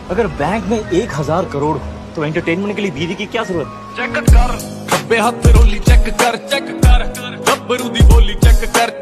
अगर बैंक में 1000 करोड़ हो तो एंटरटेनमेंट के लिए बीवी की क्या जरूरत? चेक कर खब्बे हाथ रोली चेक कर गब्बरू दी बोली चेक कर